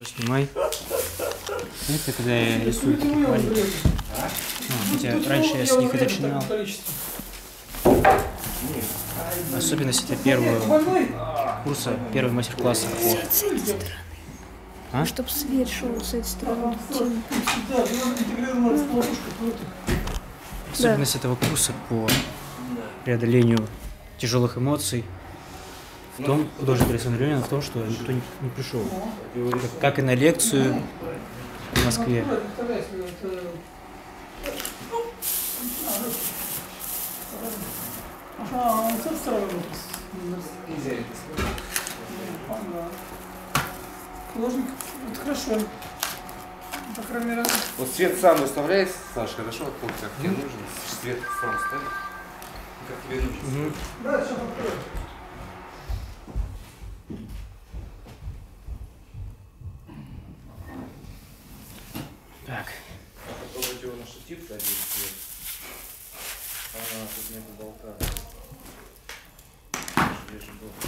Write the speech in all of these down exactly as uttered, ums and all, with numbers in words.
Снимай. Это когда я рисую такие маленькие. А, хотя раньше я с них и начинал. Особенно с этого первого курса, первого мастер-класса по... А? Чтоб свет шел с этой стороны. Особенно с этого курса по преодолению тяжелых эмоций. В том, художник Александр Ленин, в том, что никто не, не пришел. Как, как и на лекцию в Москве. Художник, это хорошо. По крайней мере. Вот свет сам выставляет, Саша, хорошо? Вот как тебе нужен, свет сам ставит. Как тебе нужен. Да, сейчас открою. Так. Попробуйте его на штатив надеть свет. А, тут нету болта. Где же был?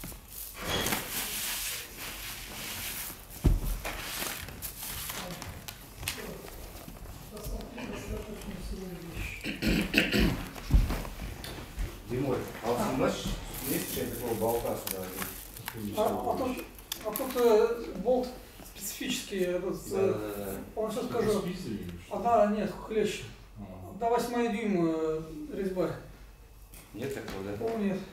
Зимой. А вот у нас есть чем такого болта сюда? А, а тут, а тут э, болт специфический. Этот, Да, э, да, да. он сейчас скажу. Одна, нет, хлещ. До восьмой дюйма э, резьба. Нет такого, да? О, нет.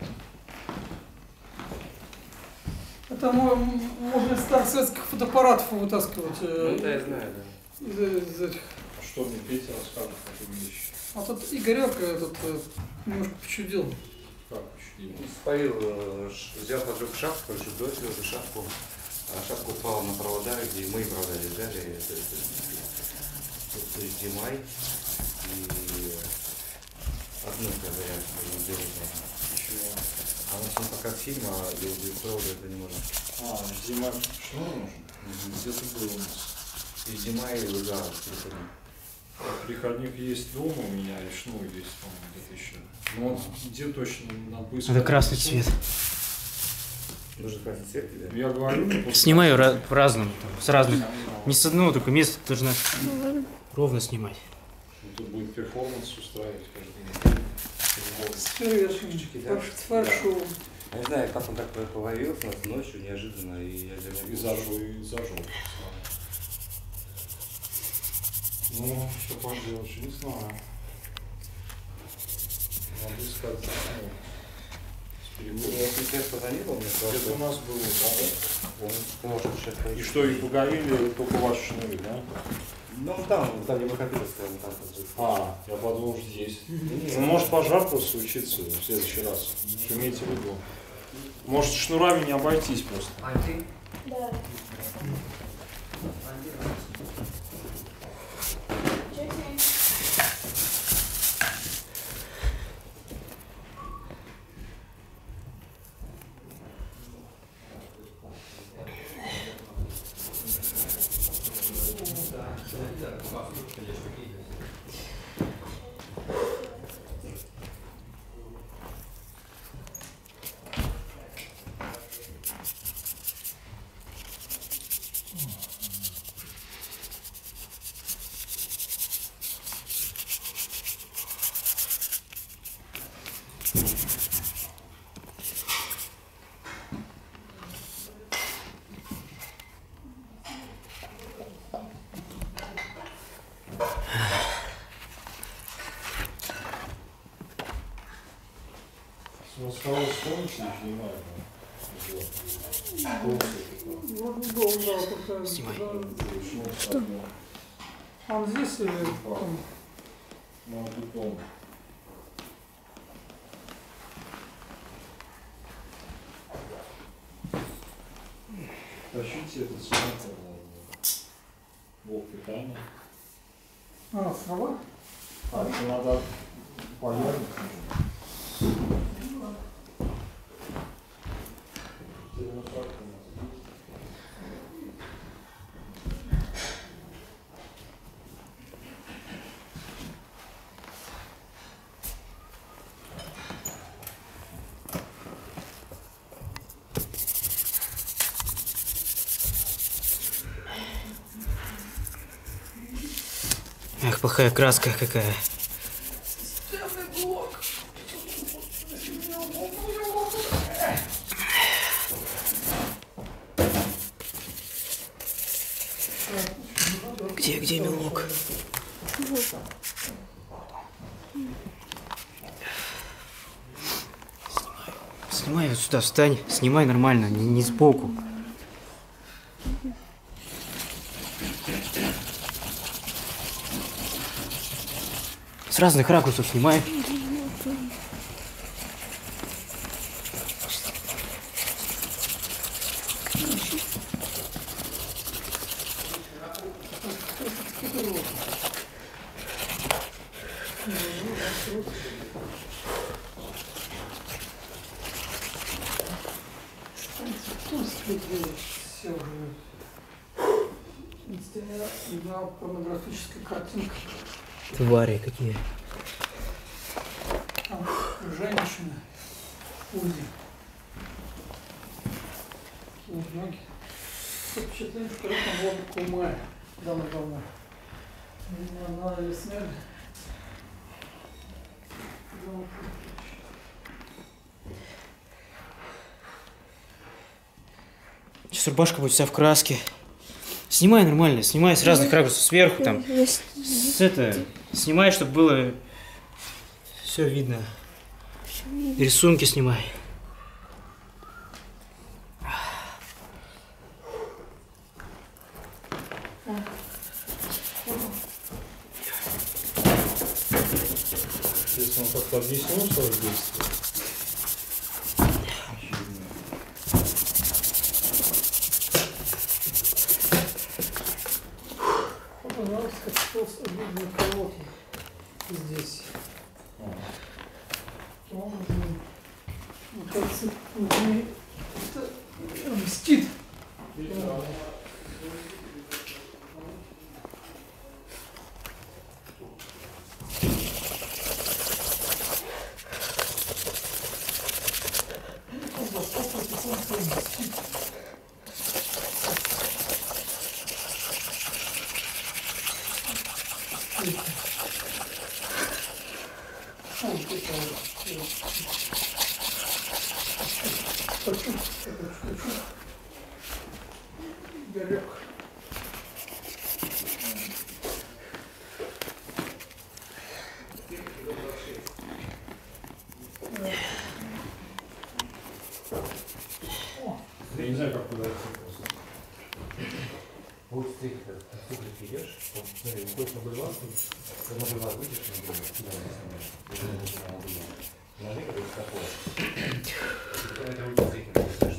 Это мо- можно из старых советских фотоаппаратов вытаскивать. э, Ну да, я знаю, да. Из, из этих. Что мне Петя расскажет о такой вещи? А тут Игорек этот э, немножко почудил. Как почти? Спалил, э, ш- взял, поджег шапку, короче, бросил эту шапку. А шапка упала на провода, где мои провода лежали. Это, это, это эйч ди эм ай и одну зарядку интересную. Ничего. А у нас он пока фильм, а без провода это не можно. А, зима шнур нужен? Где-то был у нас. эйч ди эм ай, да, телефон. Приходник есть дома у меня, и шнур есть, по-моему, где-то еще. Но он где точно на быстро. Это красный цвет. Нужен красный цвет тебе? Я говорю, Снимаю ra- по-разному, там, с разных. Не с одного только места должна ровно снимать. ну, тут будет перформанс устраивать каждый день. С фейерверками, да? с фаер-шоу. Я не знаю, как он так поварился нас ночью неожиданно, и я для меня... И зажег, и зажег. Ну, что поделать, не знаю. Надо искать, ну, с перегоном. Я сейчас позвонил, он мне сказал, Это у что нас было, да? он сказал, что сейчас И пойдет. что, их погорели только ваши шнуры, да? Ну, там, там, где мы хотели, скажем, там. А, я подумал, что здесь. Нет. Ну, может, пожар просто случится в следующий раз. Что имейте в виду. Может, шнурами не обойтись просто. Да. Ну, с того солнца не снимаю. Ну, долго, да, только... Снимай. Что? Он здесь или там? Ну, тут дома. Тащите этот сумку. Блок питания. А, слова? А, это надо поярить. Эх, плохая краска какая. Системный блок. Где, где белок? Снимай вот сюда, встань. Снимай нормально, не, не сбоку. С разных ракурсов снимай. Все уже. Одна порнографическая картинка. Твари какие. Там женщина в пузе. Такие ноги. Такое впечатление, что это была Кумая давно-давно. Видимо, она ее сняли. Сейчас рубашка будет вся в краске. Снимай нормально, снимай с разных ракурсов, сверху там. Есть. С это, снимай, чтобы было все видно. Рисунки снимай. Если он как-то объяснил свое действие. Понравилось, как видно кого-то здесь. Он мотоцикл мстит. Игорек. Я не знаю, как подойти просто. Вот ты как идешь, смотри, выходишь на бульвар, на бульвар выйдешь, на бульвар, ножи, который с такой. Это очень зрительно,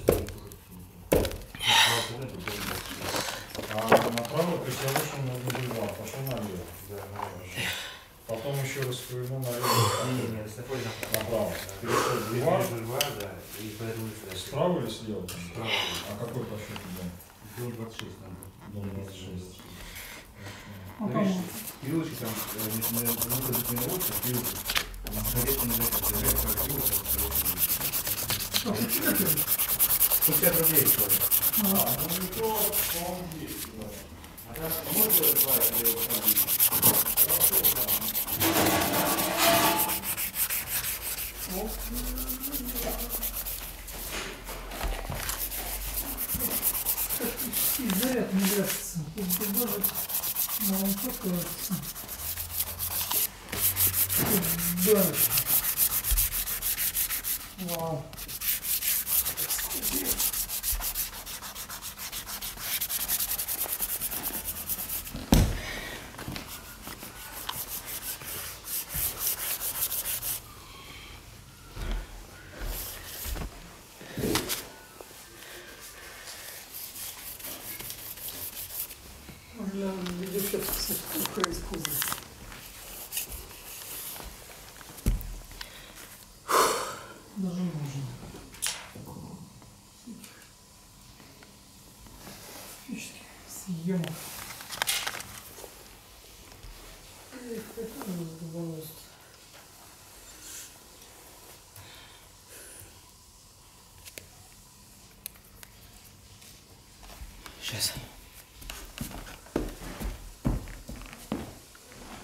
А направо, то есть я вышел на бульвар, пошел налево. Да, наверное. Потом еще раз повернул налево. Не, не, с такой Направо. Перешел в бульвар, бульвар. бульвар, да, и по этой улице. Справа или слева? Справа. А какой по счету дом? Дом двадцать шесть надо. Дом двадцать шесть. А Ну, там видишь, переулочки там, не на улице, не на улице, а переулочки. На редко не знаю, как это переулочки, а переулочки. сто пять рублей человек. А, ну не то, что он есть. А там можно два или из-за этого не кажется. Тут даже молоко кажется. Дальше. Вау. Для видеофиксации происходит. Даже можно. Фишки съемок. Эх, какое удовольствие. Сейчас.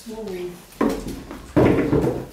Ну,